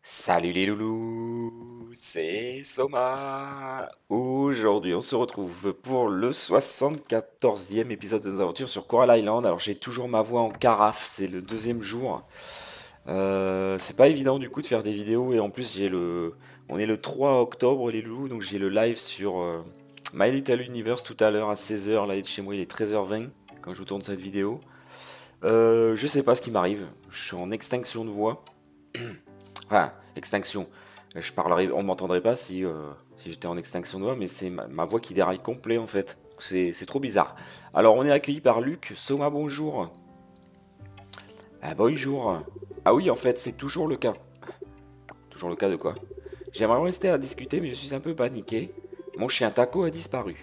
Salut les loulous, c'est Soma. Aujourd'hui, on se retrouve pour le 74e épisode de nos aventures sur Coral Island. Alors, j'ai toujours ma voix en carafe, c'est le deuxième jour. C'est pas évident du coup de faire des vidéos et en plus, on est le 3 octobre les loulous, donc j'ai le live sur My Little Universe tout à l'heure à 16 h. Là, chez moi, il est 13 h 20 quand je vous tourne cette vidéo. Je sais pas ce qui m'arrive, je suis en extinction de voix. Enfin, extinction. Je parlerai, on m'entendrait pas si j'étais en extinction de voix, mais c'est ma voix qui déraille complet en fait. C'est trop bizarre. Alors, on est accueilli par Luc. Soma, bonjour. Ah, bonjour. Ah oui, en fait, c'est toujours le cas. Toujours le cas de quoi? J'aimerais rester à discuter, mais je suis un peu paniqué. Mon chien Taco a disparu.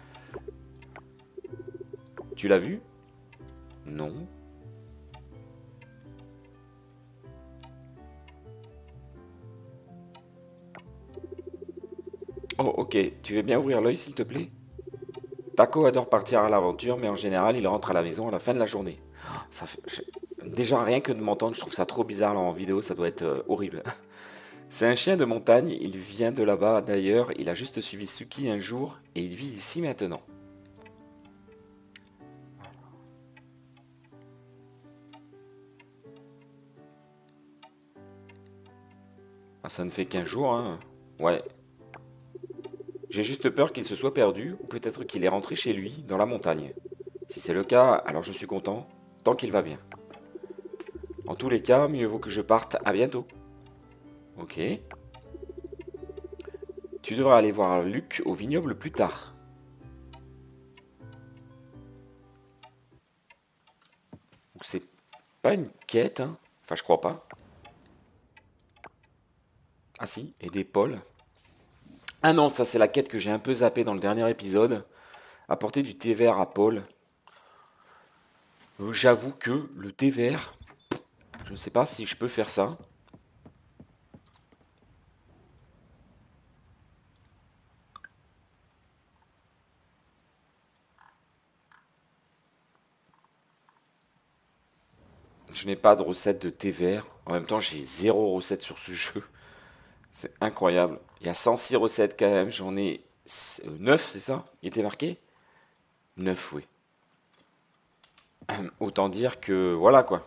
Tu l'as vu? Non. Oh, ok. Tu veux bien ouvrir l'œil, s'il te plaît? Taco adore partir à l'aventure, mais en général, il rentre à la maison à la fin de la journée. Ça fait... Déjà, rien que de m'entendre, je trouve ça trop bizarre là en vidéo, ça doit être horrible. C'est un chien de montagne, il vient de là-bas d'ailleurs, il a juste suivi Suki un jour et il vit ici maintenant. Ah, ça ne fait qu'un jour, hein. Ouais. J'ai juste peur qu'il se soit perdu, ou peut-être qu'il est rentré chez lui, dans la montagne. Si c'est le cas, alors je suis content, tant qu'il va bien. En tous les cas, mieux vaut que je parte, à bientôt. Ok. Tu devras aller voir Luc au vignoble plus tard. Donc c'est pas une quête, hein. Enfin, je crois pas. Ah si, aider Paul. Ah non, ça c'est la quête que j'ai un peu zappée dans le dernier épisode. Apporter du thé vert à Paul. J'avoue que le thé vert, je ne sais pas si je peux faire ça. Je n'ai pas de recette de thé vert. En même temps, j'ai zéro recette sur ce jeu. C'est incroyable. Il y a 106 recettes quand même. J'en ai 9, c'est ça? Il était marqué? 9, oui. Autant dire que voilà quoi.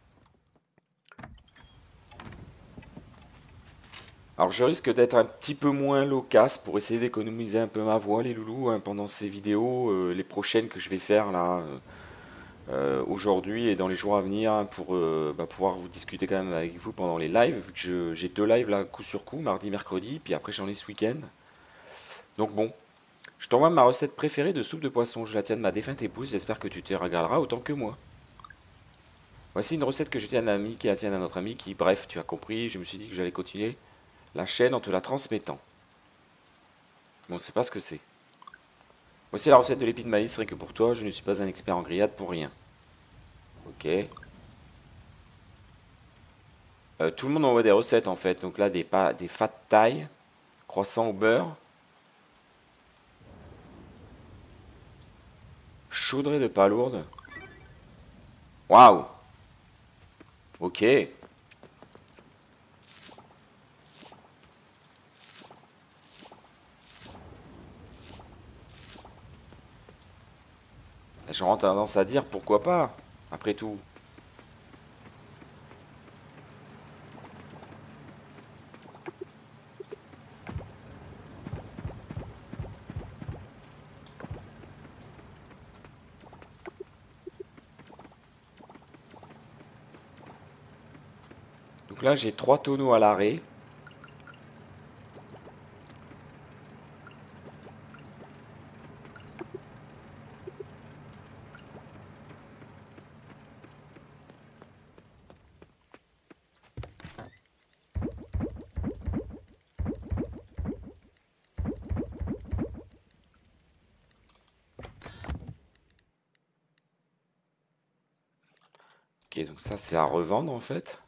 Alors je risque d'être un petit peu moins loquace pour essayer d'économiser un peu ma voix, les loulous, hein, pendant ces vidéos, les prochaines que je vais faire là, aujourd'hui et dans les jours à venir, hein, pour pouvoir vous discuter quand même avec vous pendant les lives, vu que j'ai deux lives là, coup sur coup, mardi, mercredi, puis après j'en ai ce week-end. Donc bon, je t'envoie ma recette préférée de soupe de poisson, je la tiens de ma défunte épouse, j'espère que tu te regarderas autant que moi. Voici une recette que je tiens à un ami, qui la tienne à notre ami, qui, bref, tu as compris, je me suis dit que j'allais continuer la chaîne en te la transmettant. Bon, on sait pas ce que c'est. Voici la recette de l'épi de maïs, rien que pour toi, je ne suis pas un expert en grillade pour rien. Ok. Tout le monde envoie des recettes en fait. Donc là, des fat thai, croissant au beurre, chaudrée de palourde. Waouh! Ok. J'aurais tendance à dire pourquoi pas, après tout. Donc là, j'ai trois tonneaux à l'arrêt. Ok, donc ça, c'est à revendre en fait.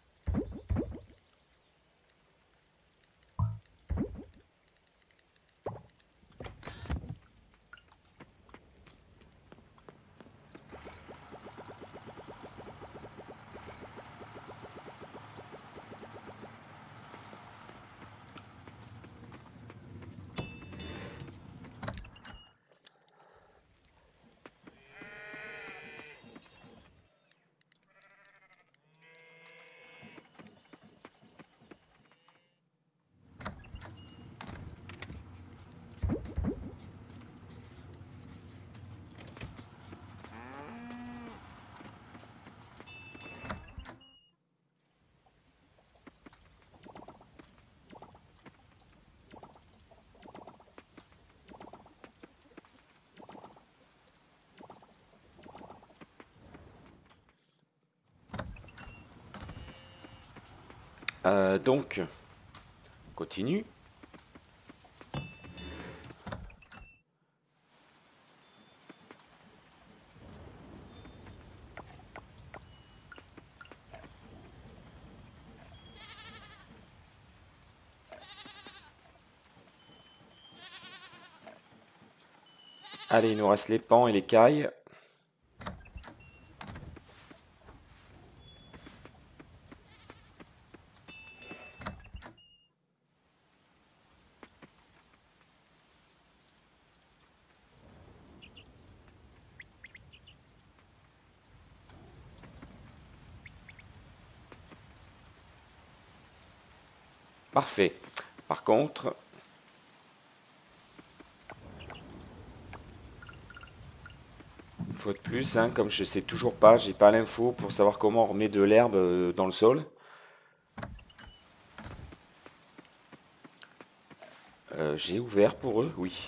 Donc, continue. Allez, il nous reste les pans et les cailles. Parfait. Par contre, une fois de plus, hein, comme je sais toujours pas, j'ai pas l'info pour savoir comment on remet de l'herbe dans le sol. J'ai ouvert pour eux, oui.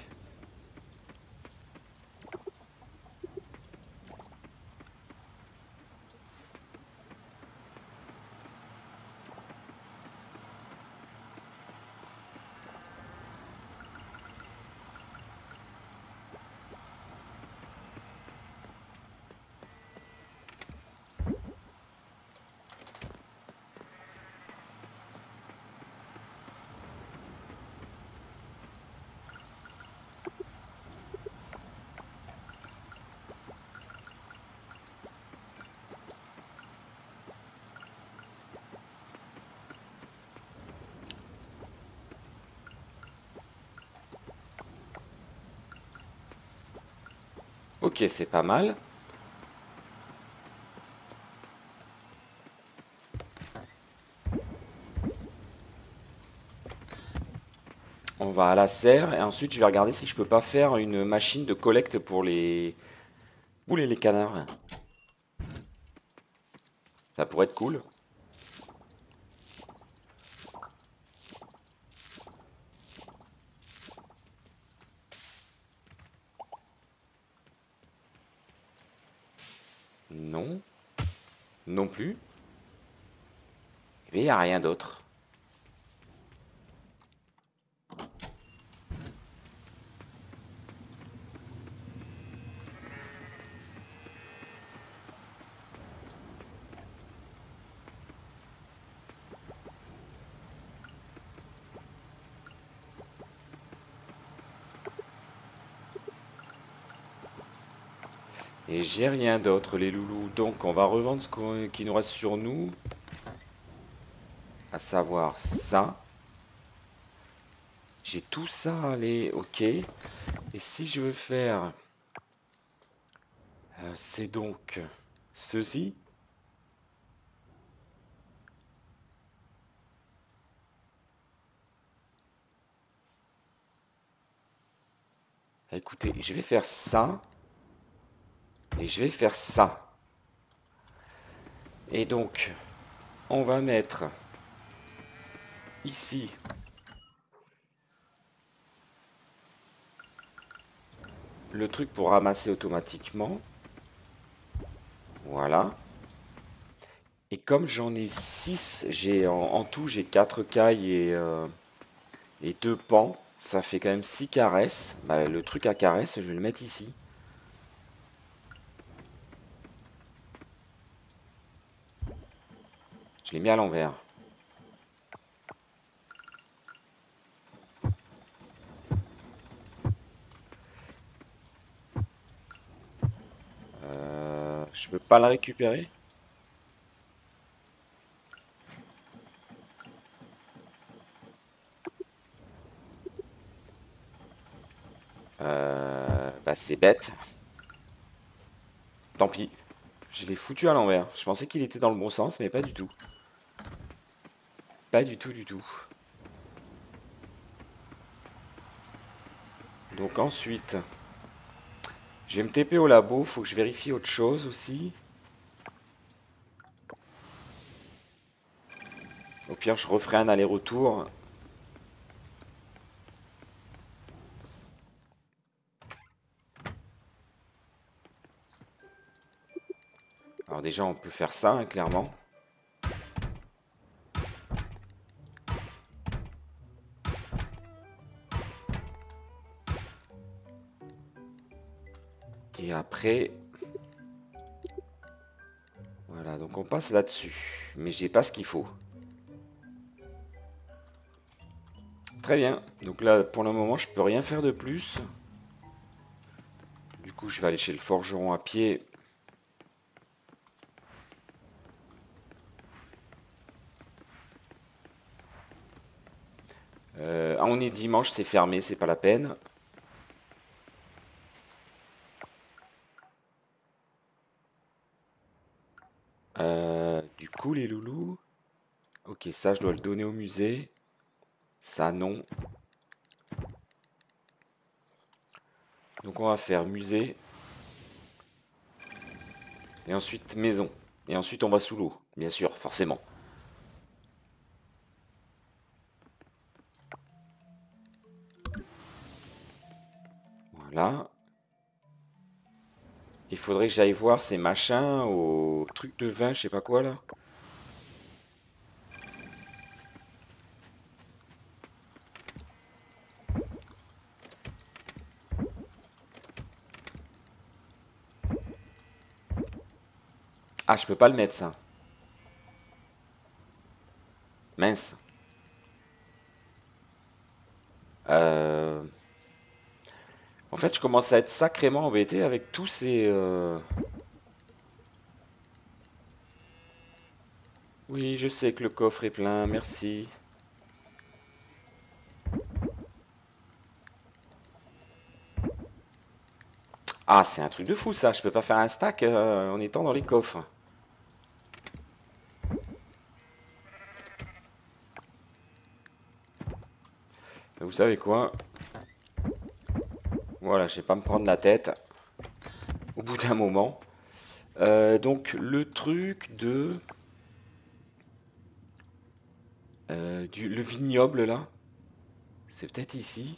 Ok, c'est pas mal. On va à la serre et ensuite je vais regarder si je peux pas faire une machine de collecte pour les boules et les canards. Ça pourrait être cool. Non, non plus. Mais il n'y a rien d'autre. Et j'ai rien d'autre, les loulous. Donc on va revendre qui nous reste sur nous. À savoir ça. J'ai tout ça, allez, ok. Et si je veux faire... c'est donc ceci. Écoutez, je vais faire ça. Et je vais faire ça. Et donc, on va mettre ici le truc pour ramasser automatiquement. Voilà. Et comme j'en ai 6, en tout j'ai 4 cailles et 2 pans. Ça fait quand même 6 caresses. Bah, le truc à caresse, je vais le mettre ici. Je l'ai mis à l'envers. Je peux pas la récupérer? Bah c'est bête. Tant pis. Je l'ai foutu à l'envers. Je pensais qu'il était dans le bon sens, mais pas du tout. Pas du tout, du tout. Donc ensuite, je vais me TP au labo. Faut que je vérifie autre chose aussi. Au pire, je referai un aller-retour. Alors déjà, on peut faire ça, hein, clairement. Et après... Voilà, donc on passe là-dessus. Mais j'ai pas ce qu'il faut. Très bien. Donc là, pour le moment, je peux rien faire de plus. Du coup, je vais aller chez le forgeron à pied. On est dimanche, c'est fermé, c'est pas la peine. Du coup, les loulous... Ok, ça, je dois le donner au musée. Ça, non. Donc on va faire musée. Et ensuite maison. Et ensuite on va sous l'eau. Bien sûr, forcément. Voilà. Il faudrait que j'aille voir ces machins au truc de vin, je sais pas quoi là. Ah, je peux pas le mettre ça. Mince. Euh, En fait, je commence à être sacrément embêté avec tous ces... Oui, je sais que le coffre est plein, merci. Ah, c'est un truc de fou ça, je peux pas faire un stack en étant dans les coffres. Vous savez quoi? Voilà, je vais pas me prendre la tête au bout d'un moment. Donc le truc de... le vignoble là, c'est peut-être ici.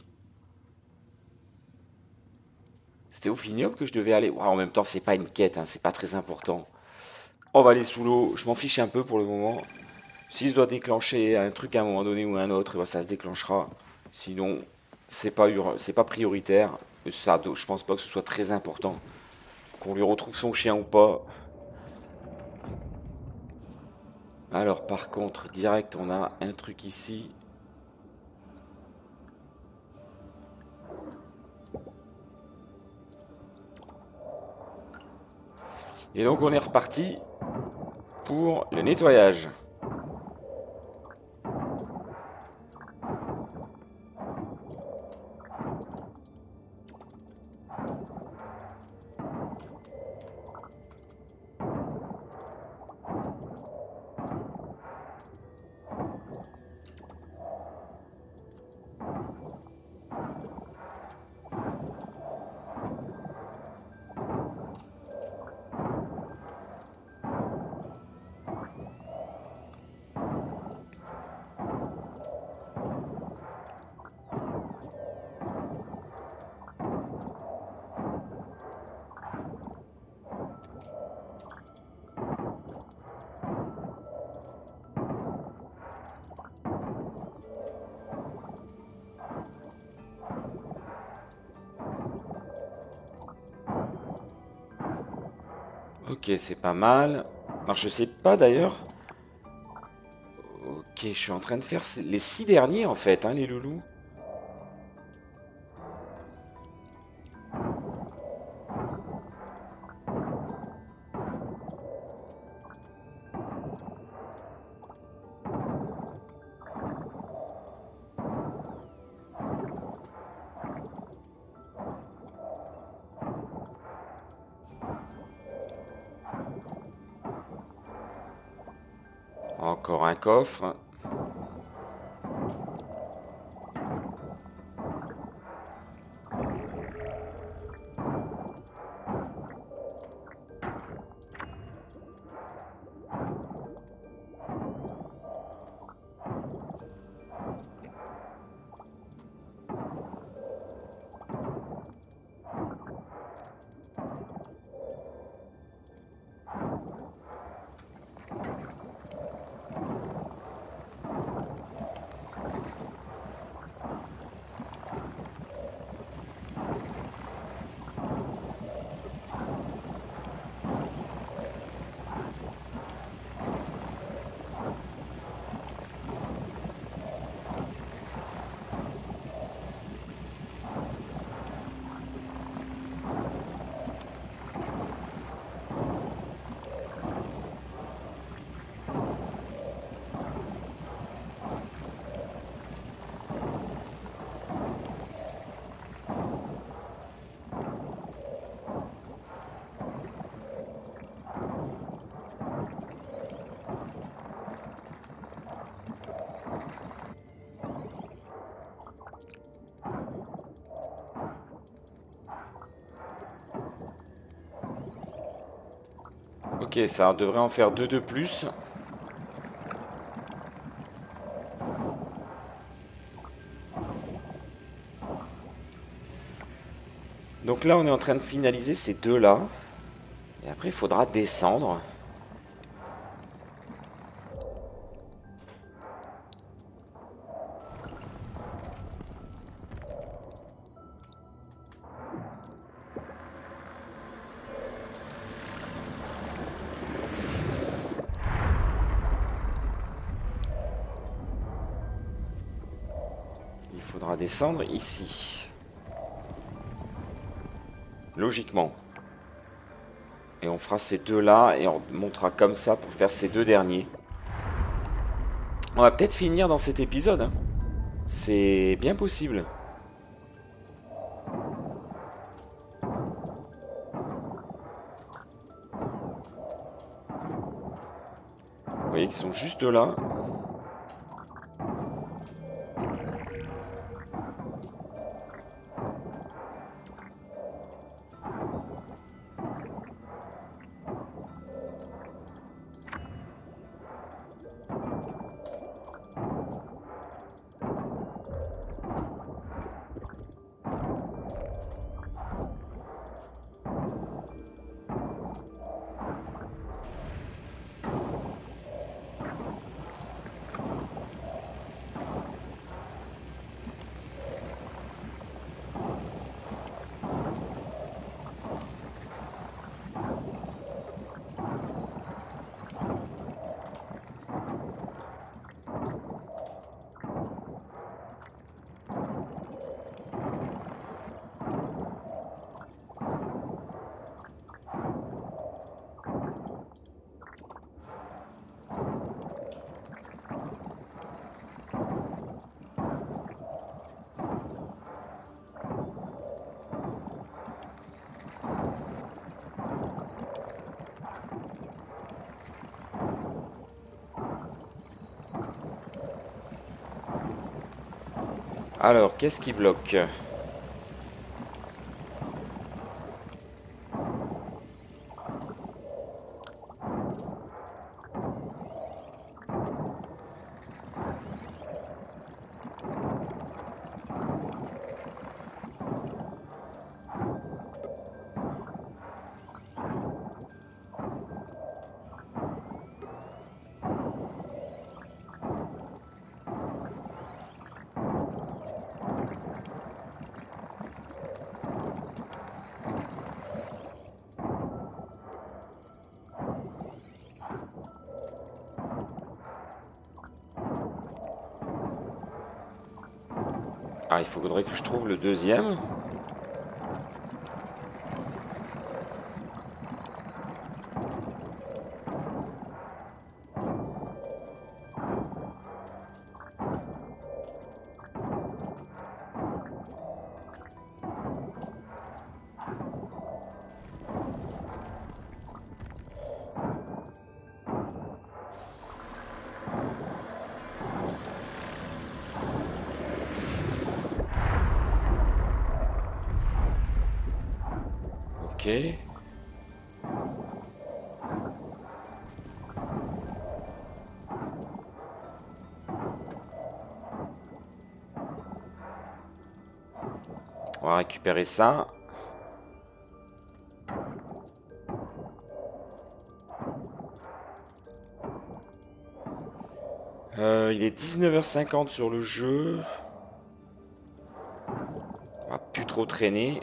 C'était au vignoble que je devais aller. Ouah, en même temps, c'est pas une quête, hein, c'est pas très important. On va aller sous l'eau, je m'en fiche un peu pour le moment. Si je dois déclencher un truc à un moment donné ou un autre, eh ben, ça se déclenchera. Sinon, c'est pas prioritaire. Ça, je pense pas que ce soit très important. Qu'on lui retrouve son chien ou pas. Alors, par contre, direct, on a un truc ici. Et donc, on est reparti pour le nettoyage. Ok, c'est pas mal. Alors, je sais pas d'ailleurs. Ok, je suis en train de faire les 6 derniers en fait, hein, les loulous. Encore un coffre. Ok, ça devrait en faire deux de plus. Donc là, on est en train de finaliser ces deux-là. Et après, il faudra descendre. Il faudra descendre ici. Logiquement. Et on fera ces deux-là et on montera comme ça pour faire ces deux derniers. On va peut-être finir dans cet épisode, hein. C'est bien possible. Vous voyez qu'ils sont juste là. Alors, qu'est-ce qui bloque? Ah, il faudrait que je trouve le deuxième. Ok. On va récupérer ça. Il est 19h50 sur le jeu. On va plus trop traîner.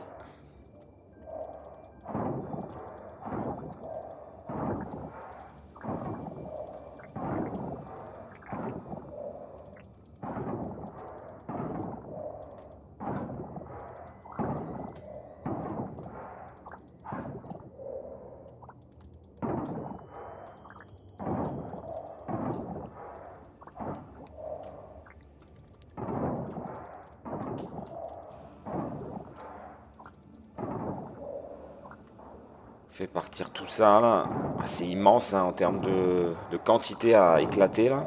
Fait partir tout ça là. Ah, c'est immense hein, en termes de quantité à éclater là.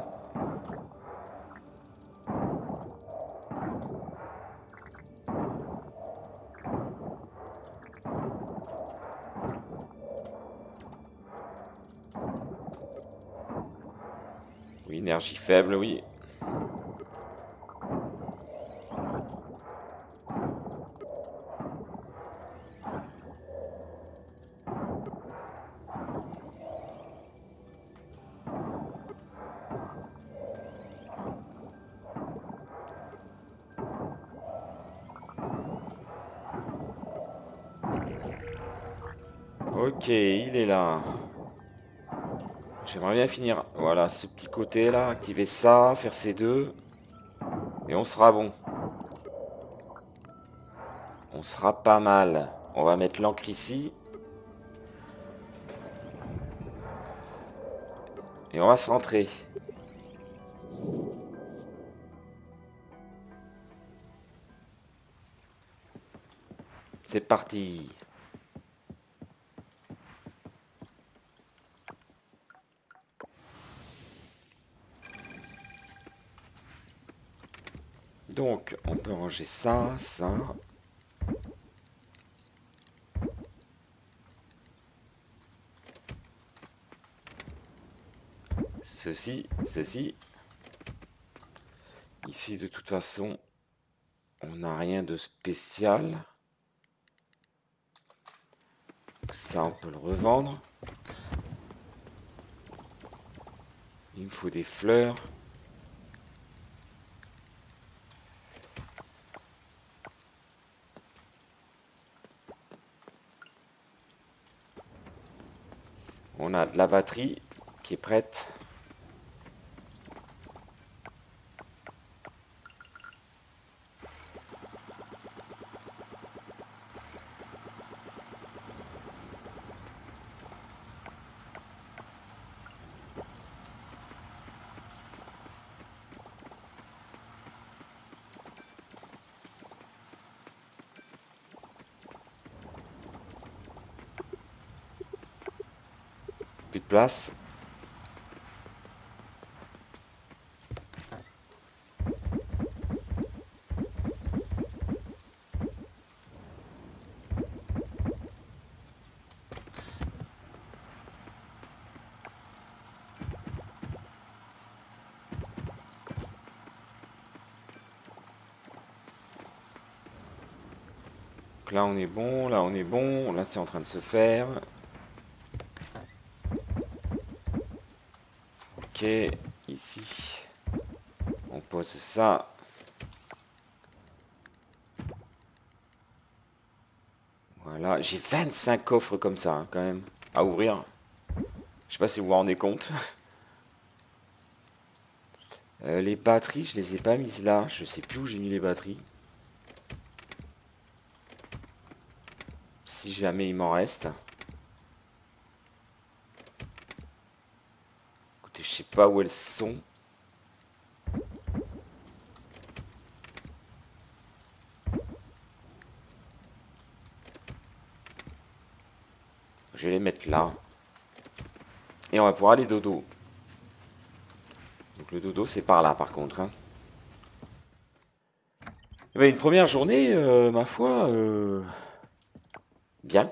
Énergie faible, oui. Ok, il est là. J'aimerais bien finir, voilà, ce petit côté là, activer ça, faire ces deux, et on sera bon. On sera pas mal. On va mettre l'encre ici. Et on va se rentrer. C'est parti. Donc, on peut ranger ça, ça. Ceci, ceci. Ici, de toute façon, on n'a rien de spécial. Ça, on peut le revendre. Il me faut des fleurs. On a de la batterie qui est prête. Plus de place. Donc là, on est bon. Là, on est bon. Là, c'est en train de se faire. Ok, ici, on pose ça. Voilà, j'ai 25 coffres comme ça, hein, quand même, à ouvrir. Je sais pas si vous vous rendez compte. Les batteries, je les ai pas mises là. Je sais plus où j'ai mis les batteries. Si jamais il m'en reste. Écoutez, je sais pas où elles sont. Je vais les mettre là. Et on va pouvoir aller dodo. Donc le dodo, c'est par là, par contre, hein. Eh ben, une première journée, ma foi, bien.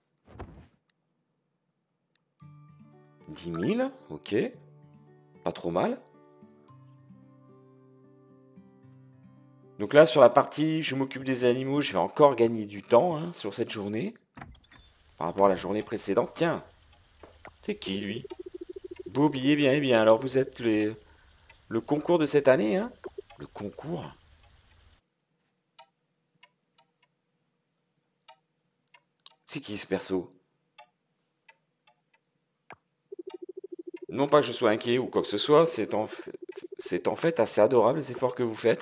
10 000, ok. Pas trop mal. Donc là, sur la partie je m'occupe des animaux, je vais encore gagner du temps, hein, sur cette journée. Par rapport à la journée précédente. Tiens, c'est qui lui? Beau billet, bien et bien. Alors vous êtes le concours de cette année, hein? Le concours? C'est qui ce perso? Non pas que je sois inquiet ou quoi que ce soit, c'est en fait assez adorable les efforts que vous faites.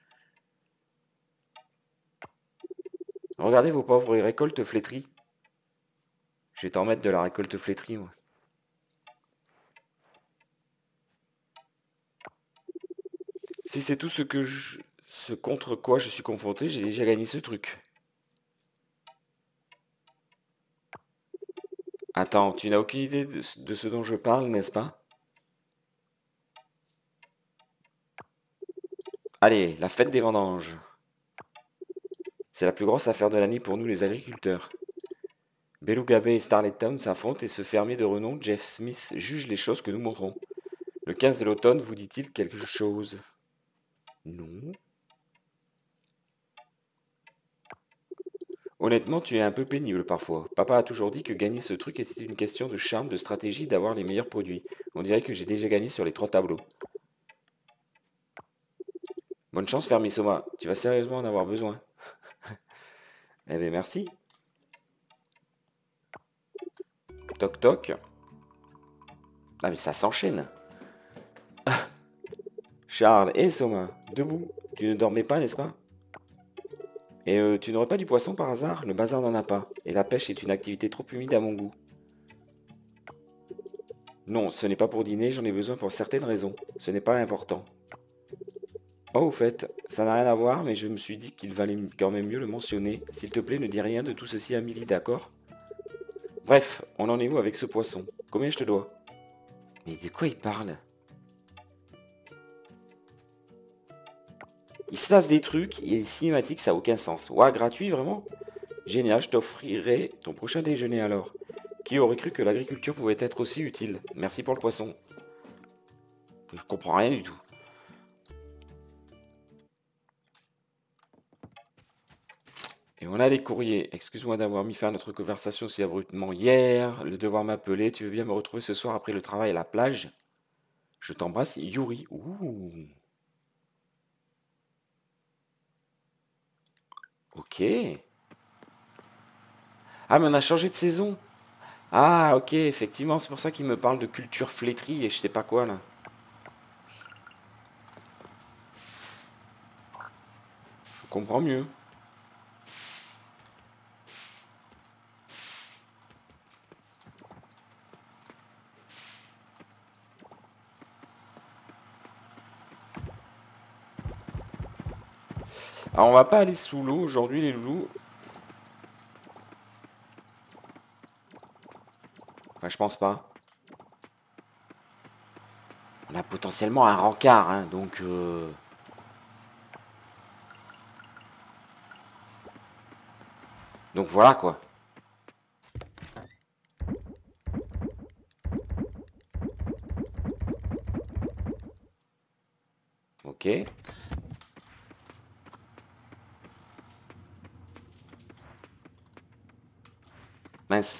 Regardez vos pauvres récoltes flétries. Je vais t'en mettre de la récolte flétrie, moi. Si c'est tout ce contre quoi je suis confronté, j'ai déjà gagné ce truc. Attends, tu n'as aucune idée de ce dont je parle, n'est-ce pas? Allez, la fête des vendanges. C'est la plus grosse affaire de l'année pour nous les agriculteurs. Beluga Bay et Starlet Town s'affrontent et ce fermier de renom, Jeff Smith, juge les choses que nous montrons. Le 15 de l'automne vous dit-il quelque chose? Non. Honnêtement, tu es un peu pénible parfois. Papa a toujours dit que gagner ce truc était une question de charme, de stratégie, d'avoir les meilleurs produits. On dirait que j'ai déjà gagné sur les 3 tableaux. Bonne chance, Fermisoma. Tu vas sérieusement en avoir besoin. Eh bien, merci. Toc toc. Ah, mais ça s'enchaîne. Charles et Soma, debout. Tu ne dormais pas, n'est-ce pas? Et tu n'aurais pas du poisson par hasard? Le bazar n'en a pas. Et la pêche est une activité trop humide à mon goût. Non, ce n'est pas pour dîner, j'en ai besoin pour certaines raisons. Ce n'est pas important. Oh, au fait, ça n'a rien à voir, mais je me suis dit qu'il valait quand même mieux le mentionner. S'il te plaît, ne dis rien de tout ceci à Millie, d'accord? Bref, on en est où avec ce poisson? Combien je te dois? Mais de quoi il parle? Il se passe des trucs, il y a des cinématiques, ça n'a aucun sens. Ouah, gratuit, vraiment? Génial, je t'offrirai ton prochain déjeuner alors. Qui aurait cru que l'agriculture pouvait être aussi utile? Merci pour le poisson. Je comprends rien du tout. Et on a les courriers. Excuse-moi d'avoir mis fin à notre conversation si abruptement hier. Le devoir m'appeler. Tu veux bien me retrouver ce soir après le travail à la plage? Je t'embrasse, Yuri. Ouh. Ok. Ah, mais on a changé de saison. Ah, ok, effectivement, c'est pour ça qu'il me parle de culture flétrie et je sais pas quoi là. Je comprends mieux. Alors, on va pas aller sous l'eau aujourd'hui, les loulous. Enfin, je pense pas. On a potentiellement un rencard, hein, donc... Donc voilà quoi. Ok. Mince.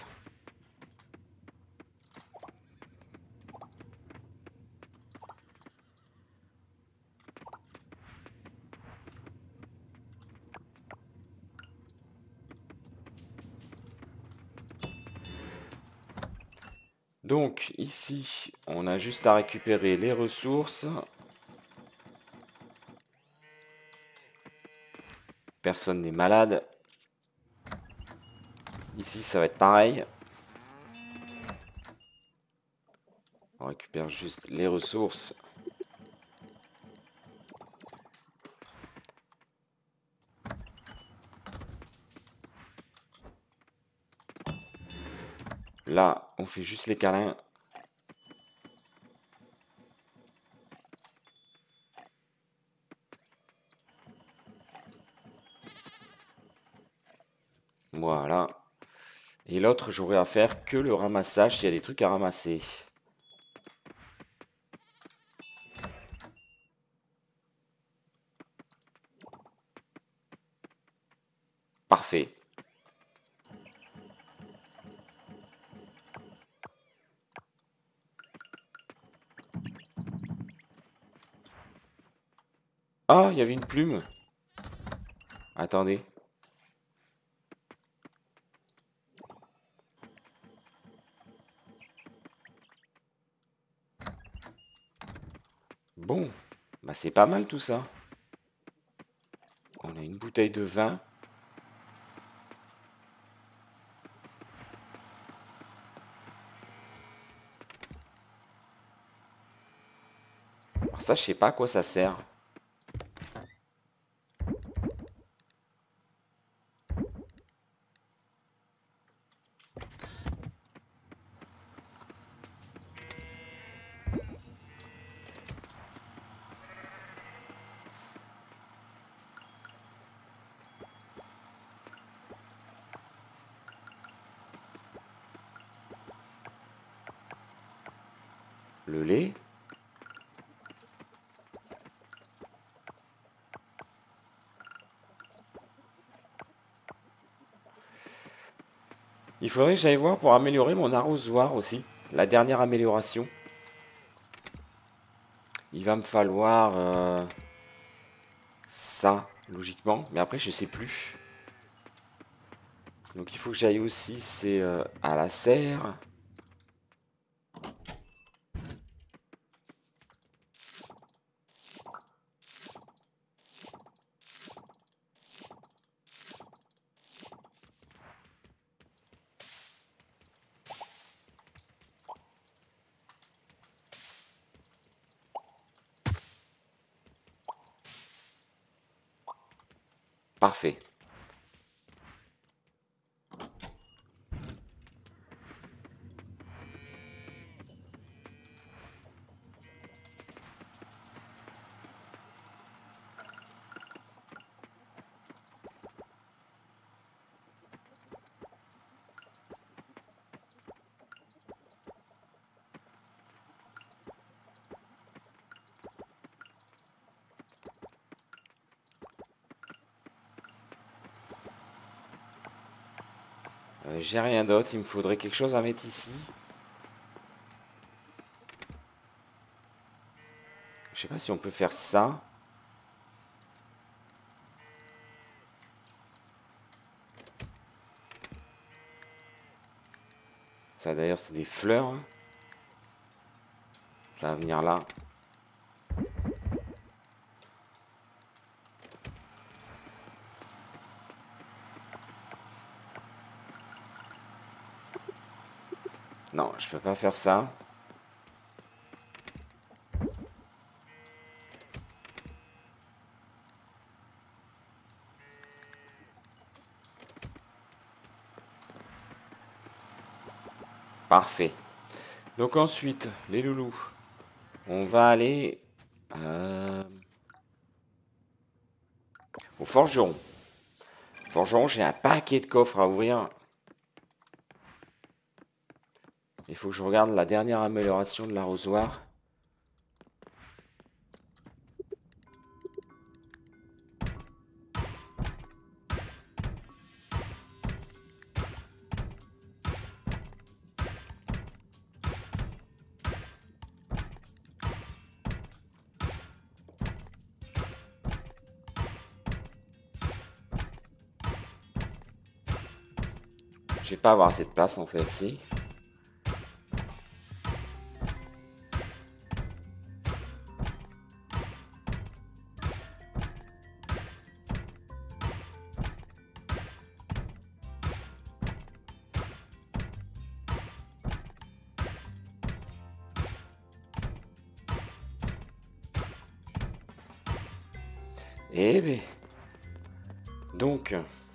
Donc ici, on a juste à récupérer les ressources. Personne n'est malade. Ici, ça va être pareil. On récupère juste les ressources. Là, on fait juste les câlins. Voilà. Et l'autre, j'aurai à faire que le ramassage s'il y a des trucs à ramasser. Parfait. Ah, il y avait une plume. Attendez. Bon, bah c'est pas mal tout ça. On a une bouteille de vin. Alors ça, je sais pas à quoi ça sert. Le lait. Il faudrait que j'aille voir pour améliorer mon arrosoir aussi. La dernière amélioration. Il va me falloir ça, logiquement. Mais après, je sais plus. Donc il faut que j'aille aussi, c'est à la serre. Parfait. J'ai rien d'autre, il me faudrait quelque chose à mettre ici. Je sais pas si on peut faire ça. Ça d'ailleurs c'est des fleurs, hein. Ça va venir là. Non, je peux pas faire ça. Parfait. Donc ensuite, les loulous, on va aller euh, au forgeron. Forgeron, j'ai un paquet de coffres à ouvrir. Il faut que je regarde la dernière amélioration de l'arrosoir. Je vais pas avoir assez de place en fait, si. Eh ben. Donc,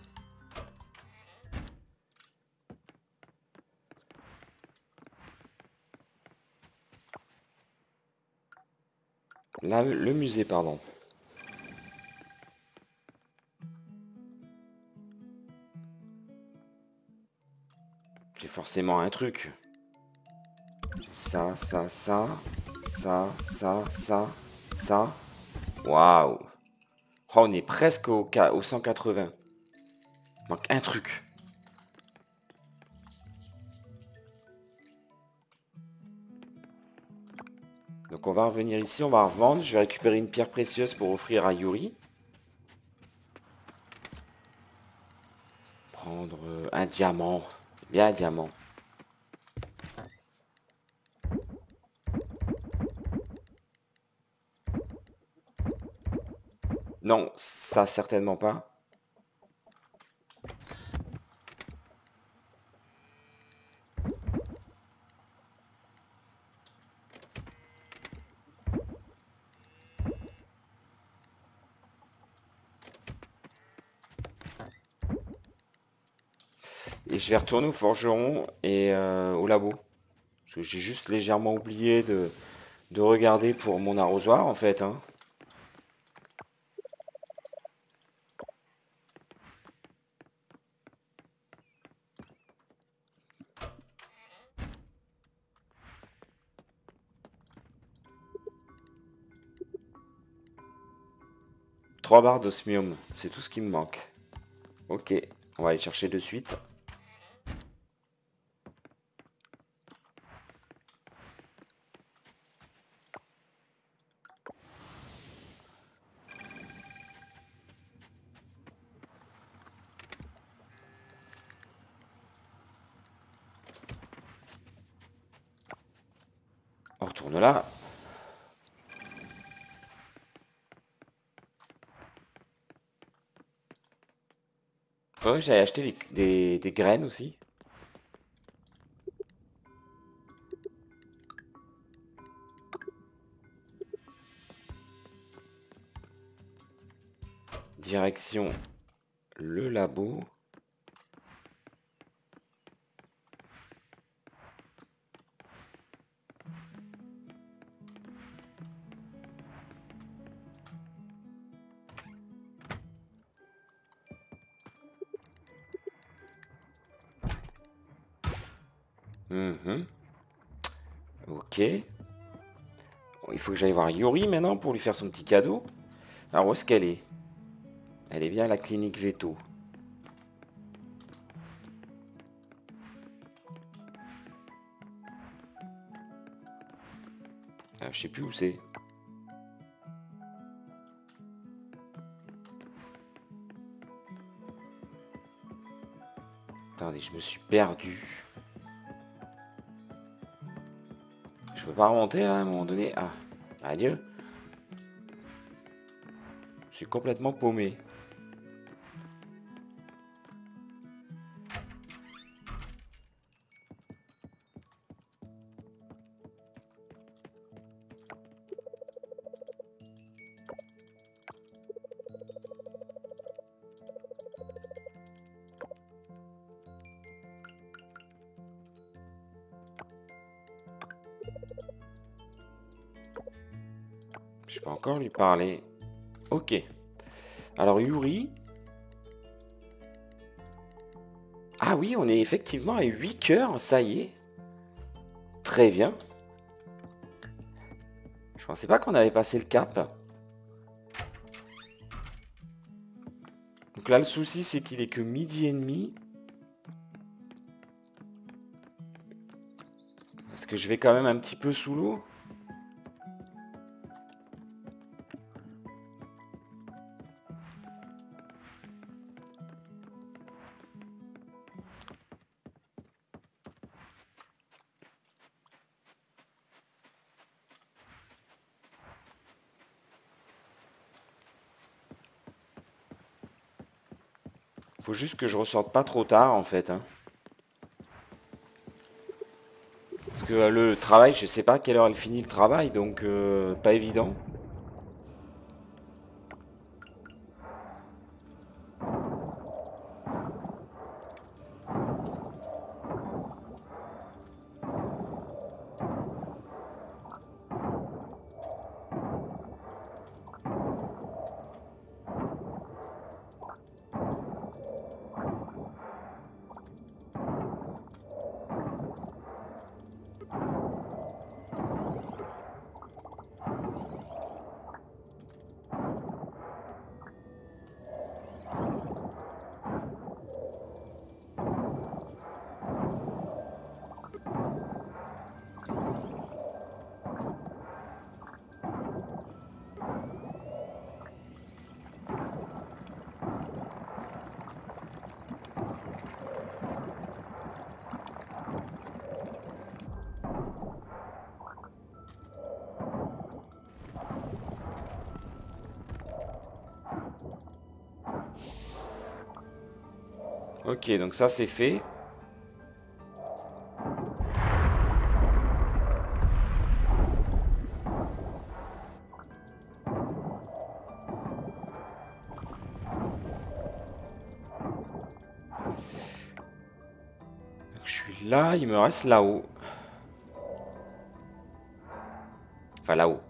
là, le musée, pardon. J'ai forcément un truc. Ça, ça, ça, ça, ça, ça, ça. Waouh. Oh, on est presque au 180. Manque un truc. Donc on va revenir ici, on va revendre. Je vais récupérer une pierre précieuse pour offrir à Yuri. Prendre un diamant. Bien un diamant. Non, ça certainement pas. Et je vais retourner au forgeron et au labo. Parce que j'ai juste légèrement oublié de regarder pour mon arrosoir en fait, hein. 3 barres d'osmium, c'est tout ce qui me manque. Ok, on va aller chercher de suite. On retourne là. Ouais, j'avais acheté des graines aussi. Direction le labo. Mhm. Ok. Bon, il faut que j'aille voir Yuri maintenant pour lui faire son petit cadeau. Alors où est-ce qu'elle est? Elle est bien à la clinique Veto. Je sais plus où c'est. Attendez, je me suis perdu. Je peux pas remonter là à un moment donné? Ah, adieu. Je suis complètement paumé. Je peux encore lui parler. Ok. Alors Yuri. Ah oui, on est effectivement à 8 cœurs, ça y est. Très bien. Je pensais pas qu'on avait passé le cap. Donc là, le souci, c'est qu'il est que midi et demi. Est-ce que je vais quand même un petit peu sous l'eau? Faut juste que je ressorte pas trop tard, en fait, hein. Parce que le travail, je sais pas à quelle heure elle finit le travail, donc pas évident. Ok, donc ça c'est fait. Donc, je suis là, il me reste là-haut. Enfin là-haut.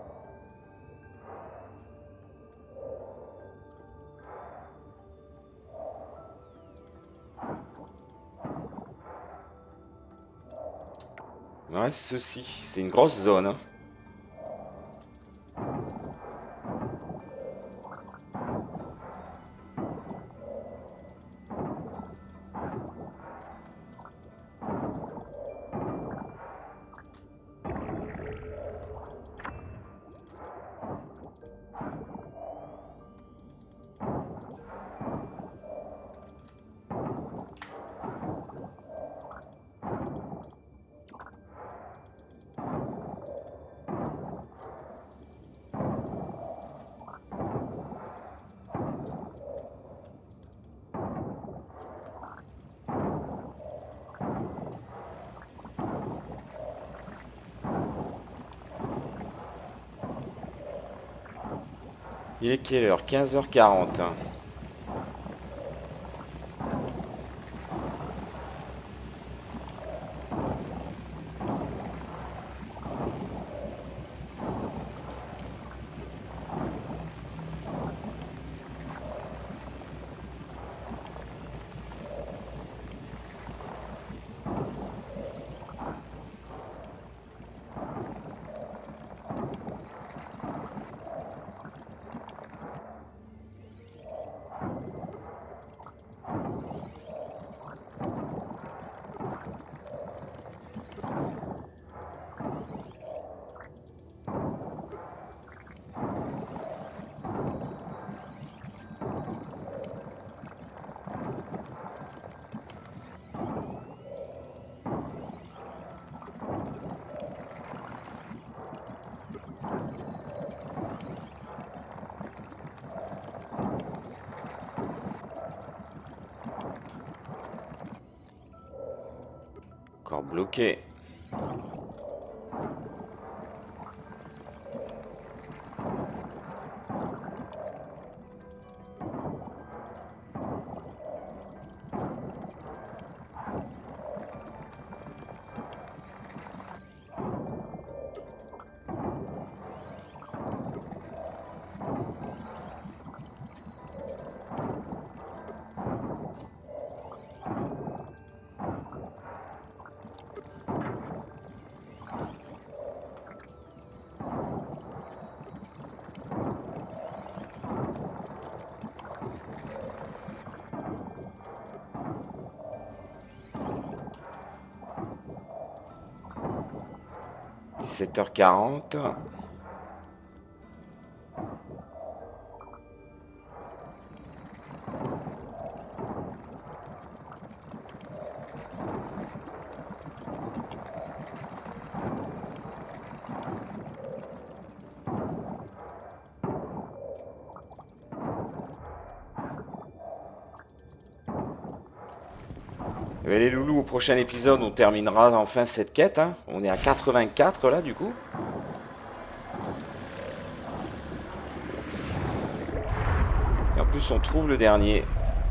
Il me reste ceci. C'est une grosse zone, hein. Il est quelle heure? 15h40. Encore bloqué. Dix-sept heures 40. Eh ben, les loulous, au prochain épisode, on terminera enfin cette quête, hein. On est à 84 là, du coup. Et en plus, on trouve le dernier.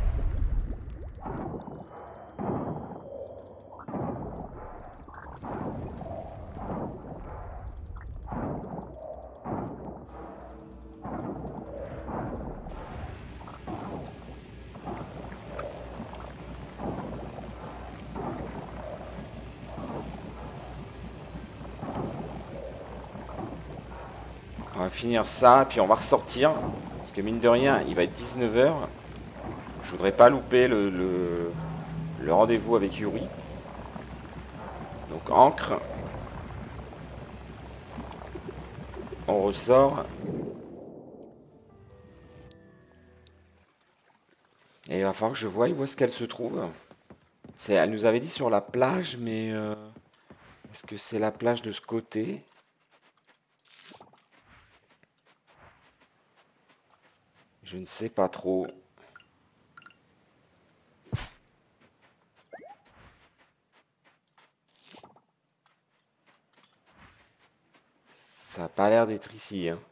On va finir ça, puis on va ressortir. Parce que mine de rien, il va être 19h. Je voudrais pas louper le rendez-vous avec Yuri. Donc encre. On ressort. Et il va falloir que je voie où est-ce qu'elle se trouve. Elle nous avait dit sur la plage, mais est-ce que c'est la plage de ce côté? Je ne sais pas trop. Ça n'a pas l'air d'être ici, hein.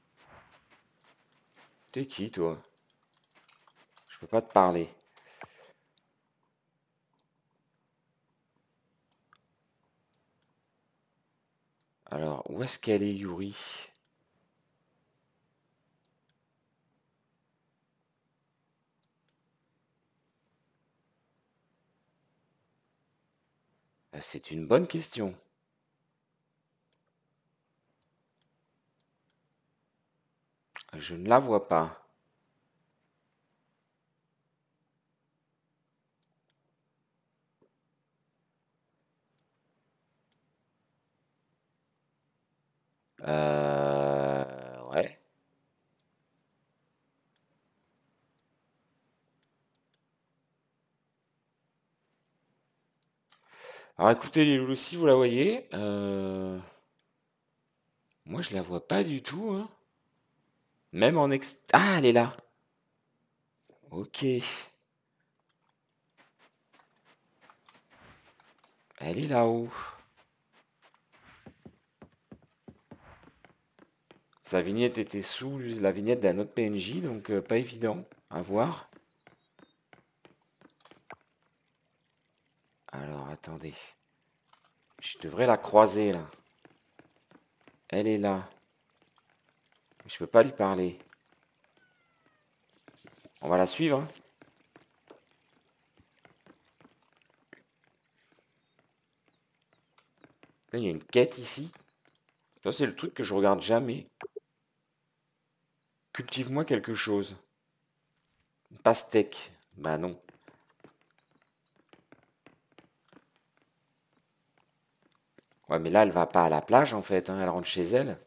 T'es qui, toi? Je peux pas te parler. Alors, où est-ce qu'elle est, Yuri? C'est une bonne question. Je ne la vois pas. Ouais. Alors écoutez les loulous, si vous la voyez, moi je la vois pas du tout, hein. Même en ex... Ah, elle est là. Ok. Elle est là-haut. Sa vignette était sous la vignette d'un autre PNJ, donc pas évident à voir. Alors, attendez. Je devrais la croiser, là. Elle est là. Je peux pas lui parler. On va la suivre, hein. Il y a une quête ici. Ça, c'est le truc que je regarde jamais. Cultive-moi quelque chose. Une pastèque. Bah non. Ouais, mais là, elle va pas à la plage, en fait, hein. Elle rentre chez elle.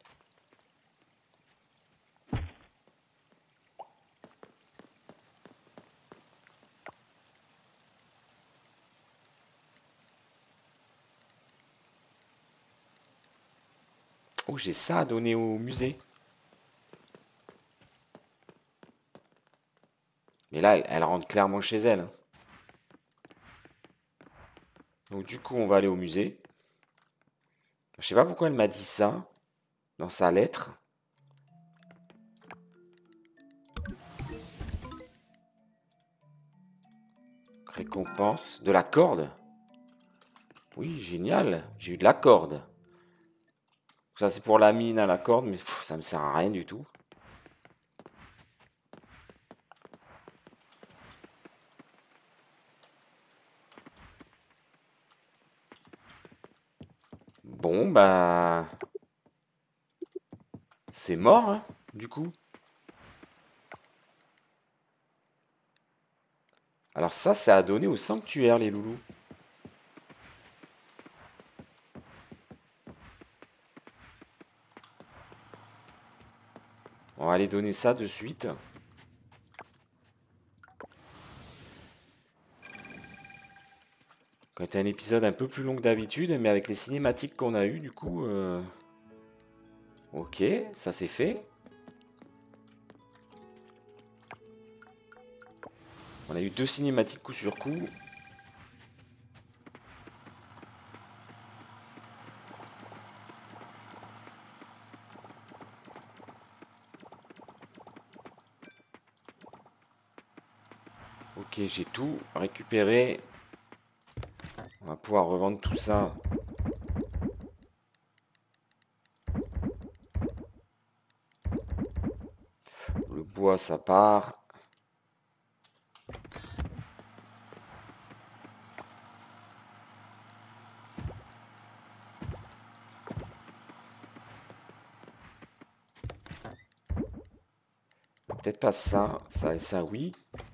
Oh, j'ai ça à donner au musée. Mais là, elle rentre clairement chez elle, hein. Donc du coup, on va aller au musée. Je sais pas pourquoi elle m'a dit ça dans sa lettre. Récompense de la corde. Oui, génial. J'ai eu de la corde. Ça, c'est pour la mine à la corde, mais ça me sert à rien du tout. Bon, bah... c'est mort, hein, du coup. Alors ça, c'est à donner au sanctuaire, les loulous. On va aller donner ça de suite. Quand un épisode un peu plus long que d'habitude, mais avec les cinématiques qu'on a eues, du coup... Ok, ça c'est fait. On a eu 2 cinématiques coup sur coup. Ok, j'ai tout récupéré. On va pouvoir revendre tout ça. Le bois, ça part. Peut-être pas ça. Ça et ça, oui.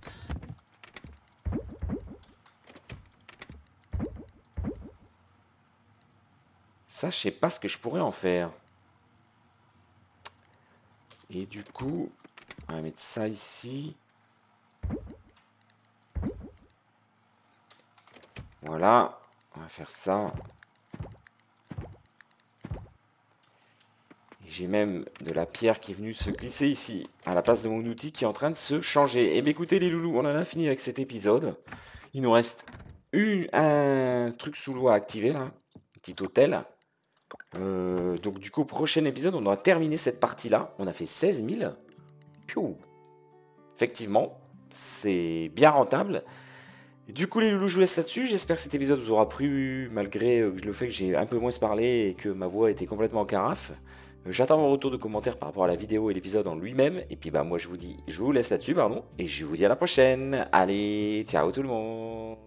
Ça, je sais pas ce que je pourrais en faire. Et du coup, on va mettre ça ici. Voilà. On va faire ça. J'ai même de la pierre qui est venue se glisser ici, à la place de mon outil qui est en train de se changer. Et bien écoutez les loulous, on en a fini avec cet épisode. Il nous reste un truc sous l'eau à activer là, un petit hôtel. Donc du coup, au prochain épisode, on aura terminé cette partie-là. On a fait 16 000. Piou. Effectivement, c'est bien rentable. Et du coup les loulous, je vous laisse là-dessus. J'espère que cet épisode vous aura plu, malgré le fait que j'ai un peu moins parlé et que ma voix était complètement en carafe. J'attends vos retours de commentaires par rapport à la vidéo et l'épisode en lui-même. Et puis bah moi je vous dis, je vous laisse là-dessus, pardon. Et je vous dis à la prochaine. Allez, ciao tout le monde.